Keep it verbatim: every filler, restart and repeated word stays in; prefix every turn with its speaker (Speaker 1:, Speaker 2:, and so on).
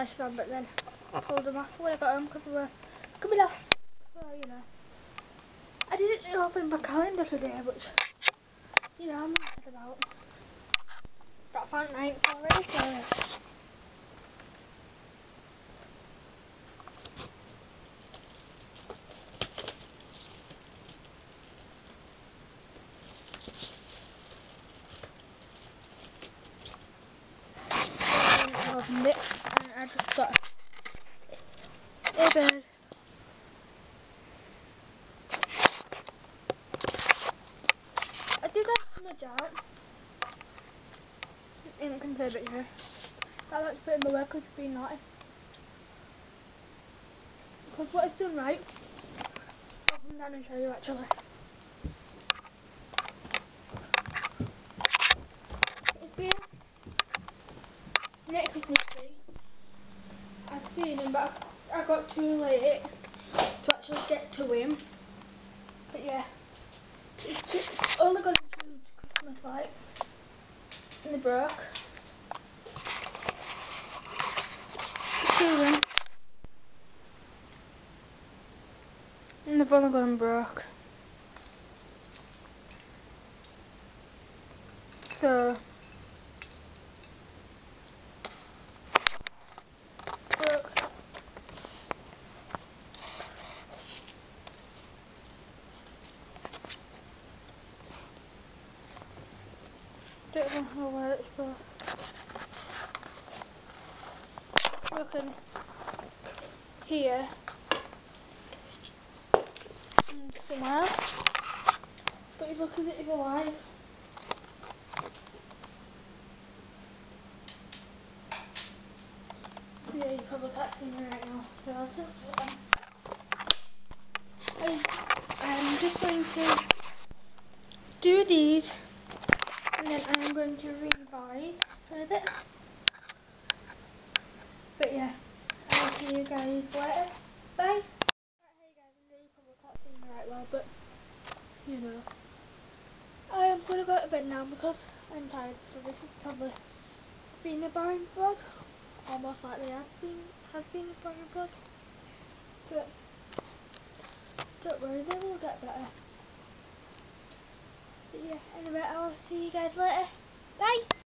Speaker 1: rest on, but then I pulled them off when I got home because they were coming off. So, you know. I didn't open my calendar today, which, you know, I'm excited about. Got found ninth already, so. I opened it and I just got a bird. I did have smudge out in the conservatory. I like to put in my work because it's been naughty. Because what it's done right, I'll come down and show you actually. It's been next Christmas tree. I've seen him, but I got too late to actually get to him. But yeah, it's just only got two Christmas lights, and they broke. Two of them, and they've only gone broke. So broke. Don't know where it's broke. Broken here and somewhere else. But if you look at it, it's alive. Yeah, you probably can't see me right now, so I'll just put them. I'm just going to do these, and then I'm going to revise for a bit. But yeah, I'll see you guys later. Bye! Right, hey guys, I know you probably can't see me right well, but you know. I am going to go to bed now because I'm tired, so this has probably been a boring vlog. Almost likely has been, has been a boring vlog. But don't worry, they will get better. But yeah, anyway, I will see you guys later. Bye!